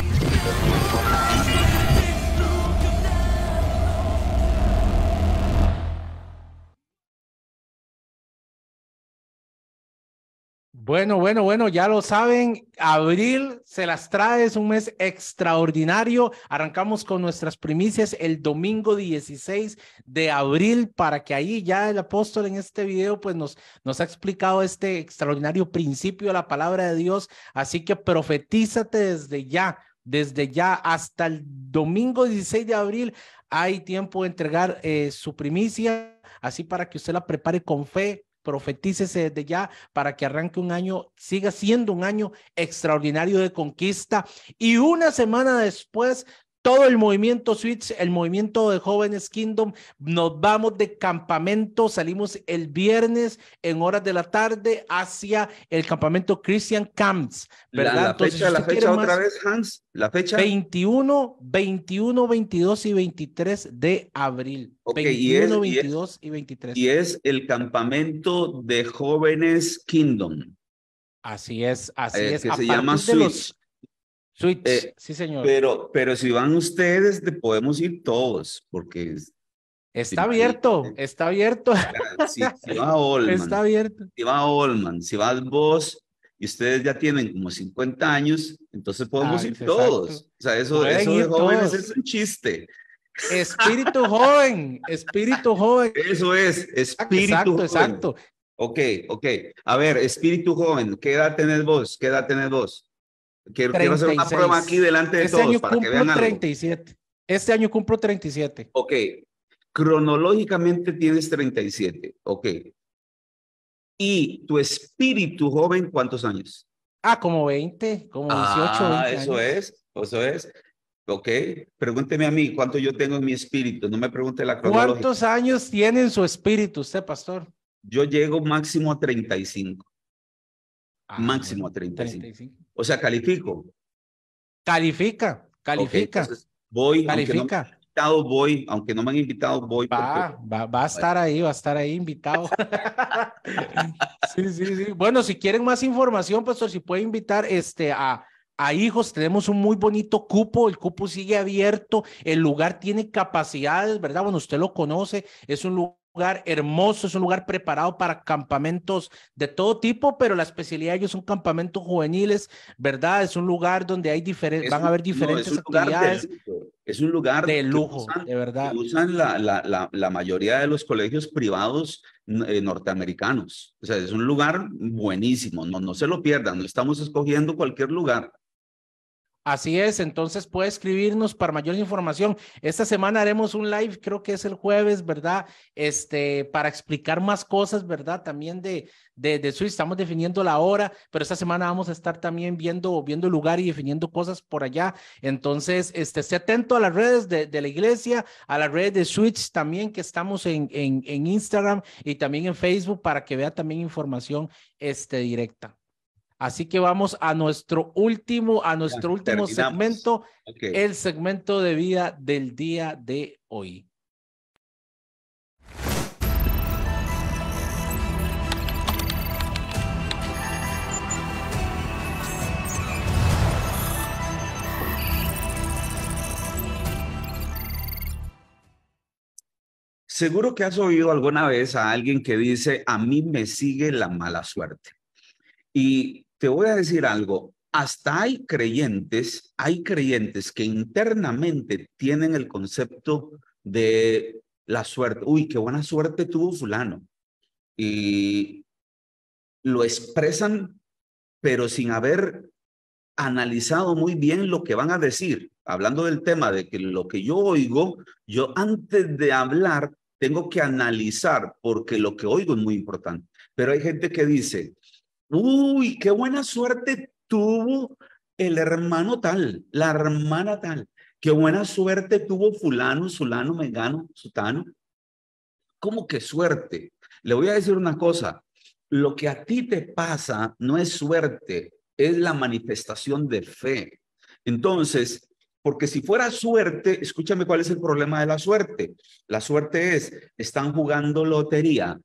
Bueno, ya lo saben, abril se las trae, es un mes extraordinario. Arrancamos con nuestras primicias el domingo 16 de abril, para que ahí ya el apóstol en este video pues nos ha explicado este extraordinario principio de la palabra de Dios. Así que profetízate desde ya hasta el domingo 16 de abril. Hay tiempo de entregar su primicia, así para que usted la prepare con fe. Profetícese desde ya para que arranque un año, siga siendo un año extraordinario de conquista. Y una semana después todo el movimiento Switch, el movimiento de Jóvenes Kingdom, nos vamos de campamento, salimos el viernes en horas de la tarde hacia el campamento Christian Camps, ¿verdad? Entonces, la fecha otra vez, Hans, la fecha. 21, 22 y 23 de abril. Okay, 21, 22 y 23. Y es el campamento de Jóvenes Kingdom. Así es, así es. Que se llama Switch. Switch, sí señor. Pero si van ustedes, podemos ir todos, porque está abierto, está abierto. Si va a Olman, está abierto. Si va a Olman, si vas vos y ustedes ya tienen como 50 años, entonces podemos ir todos. Exacto. O sea, eso de jóvenes todos. Es un chiste. Espíritu joven, espíritu joven. Eso es, espíritu joven. Exacto. Ok. A ver, espíritu joven, ¿qué edad tenés vos? ¿Qué edad tenés vos? Quiero hacer una prueba aquí delante de todos para que vean algo. 37. Este año cumplo 37. Ok. Cronológicamente tienes 37. Ok. ¿Y tu espíritu joven cuántos años? Como 20, como 18, 20 eso años. Eso es. Ok. Pregúnteme a mí cuánto yo tengo en mi espíritu. No me pregunte la cronología. ¿Cuántos años tiene en su espíritu usted, pastor? Yo llego máximo a 35. Máximo a 35. O sea, califico. Califica. Okay, entonces voy, aunque no me han invitado, voy. Va a estar ahí, invitado. Sí. Bueno, si quieren más información, pastor, si puede invitar a hijos, tenemos un muy bonito cupo, el cupo sigue abierto, el lugar tiene capacidades, ¿verdad? Bueno, usted lo conoce, es un lugar hermoso, es un lugar preparado para campamentos de todo tipo, pero la especialidad de ellos son campamentos juveniles, ¿verdad? Es un lugar donde hay van a haber diferentes actividades. Es un lugar de lujo, de verdad. Que usan la mayoría de los colegios privados norteamericanos. O sea, es un lugar buenísimo, no se lo pierdan, no estamos escogiendo cualquier lugar. Así es, entonces puede escribirnos para mayor información. Esta semana haremos un live, creo que es el jueves, ¿verdad? Para explicar más cosas, ¿verdad? También de Switch, estamos definiendo la hora, pero esta semana vamos a estar también viendo el lugar y definiendo cosas por allá. Entonces, esté atento a las redes de la iglesia, a las redes de Switch también, que estamos en Instagram y también en Facebook para que vea también información directa. Así que vamos a nuestro último segmento, el segmento de vida del día de hoy. Seguro que has oído alguna vez a alguien que dice, a mí me sigue la mala suerte. Y te voy a decir algo, hasta hay creyentes que internamente tienen el concepto de la suerte. Uy, qué buena suerte tuvo fulano. Y lo expresan, pero sin haber analizado muy bien lo que van a decir. Hablando del tema de que lo que yo oigo, yo antes de hablar tengo que analizar porque lo que oigo es muy importante. Pero hay gente que dice, uy, qué buena suerte tuvo el hermano tal, la hermana tal. Qué buena suerte tuvo fulano, sulano, mengano, sutano. ¿Cómo que suerte? Le voy a decir una cosa. Lo que a ti te pasa no es suerte, es la manifestación de fe. Entonces, porque si fuera suerte, escúchame cuál es el problema de la suerte. La suerte es, están jugando lotería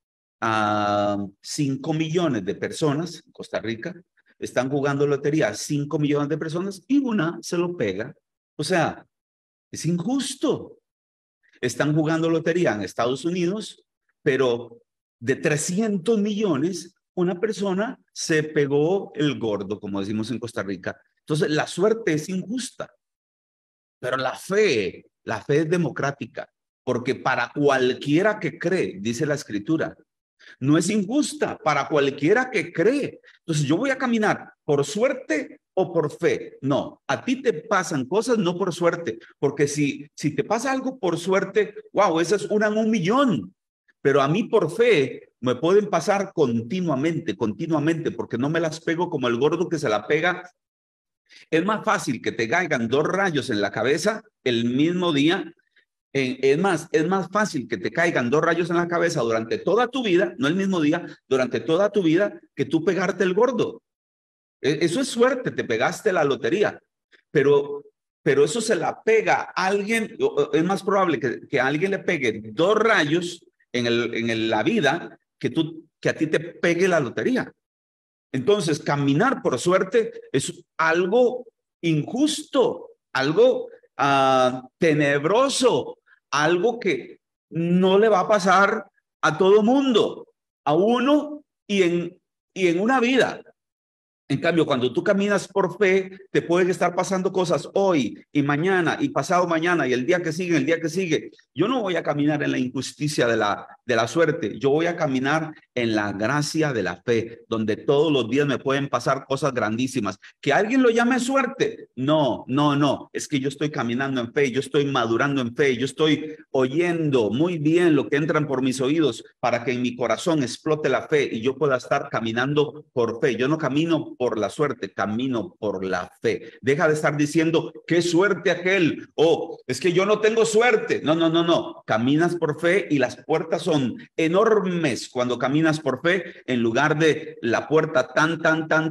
a 5 millones de personas en Costa Rica, están jugando lotería a 5 millones de personas y una se lo pega. O sea, es injusto. Están jugando lotería en Estados Unidos, pero de 300 millones, una persona se pegó el gordo, como decimos en Costa Rica. Entonces, la suerte es injusta, pero la fe es democrática, porque para cualquiera que cree, dice la Escritura, no es injusta para cualquiera que cree. Entonces yo voy a caminar por suerte o por fe. No, a ti te pasan cosas no por suerte, porque si te pasa algo por suerte, wow, esa es una en 1 millón. Pero a mí por fe me pueden pasar continuamente, porque no me las pego como el gordo que se la pega Es más fácil que te caigan 2 rayos en la cabeza el mismo día. Es más fácil que te caigan 2 rayos en la cabeza durante toda tu vida, no el mismo día, durante toda tu vida, que tú pegarte el gordo. Eso es suerte, te pegaste la lotería. Pero eso se la pega a alguien. Es más probable que a alguien le pegue 2 rayos en la vida que a ti te pegue la lotería. Entonces, caminar por suerte es algo injusto, algo tenebroso, algo que no le va a pasar a todo mundo, a uno y en una vida. En cambio, cuando tú caminas por fe, te pueden estar pasando cosas hoy y mañana y pasado mañana y el día que sigue, el día que sigue. Yo no voy a caminar en la injusticia de la suerte. Yo voy a caminar en la gracia de la fe, donde todos los días me pueden pasar cosas grandísimas. ¿Que alguien lo llame suerte? No. Es que yo estoy caminando en fe, yo estoy madurando en fe, yo estoy oyendo muy bien lo que entran por mis oídos para que en mi corazón explote la fe y yo pueda estar caminando por fe. Yo no camino por la suerte, camino por la fe. Deja de estar diciendo, qué suerte aquel, es que yo no tengo suerte. No. Caminas por fe y las puertas son enormes cuando caminas por fe, en lugar de la puerta tan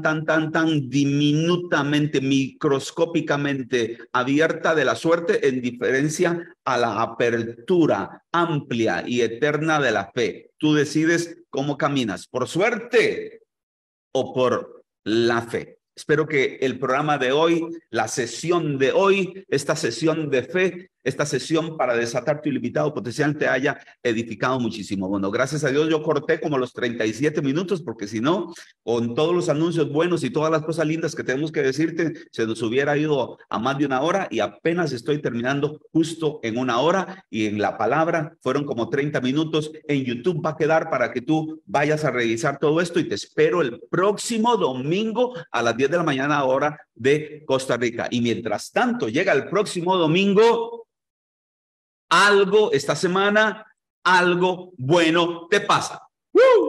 diminutamente, microscópicamente abierta de la suerte, en diferencia a la apertura amplia y eterna de la fe. Tú decides cómo caminas, por suerte o por la fe. Espero que el programa de hoy, la sesión de hoy, esta sesión de fe, esta sesión para desatar tu ilimitado potencial te haya edificado muchísimo. Bueno, gracias a Dios yo corté como los 37 minutos, porque si no, con todos los anuncios buenos y todas las cosas lindas que tenemos que decirte, se nos hubiera ido a más de 1 hora y apenas estoy terminando justo en 1 hora, y en la palabra fueron como 30 minutos. En YouTube va a quedar para que tú vayas a revisar todo esto, y te espero el próximo domingo a las 10 de la mañana, hora de Costa Rica. Y mientras tanto, llega el próximo domingo, esta semana, algo bueno te pasa. ¡Woo!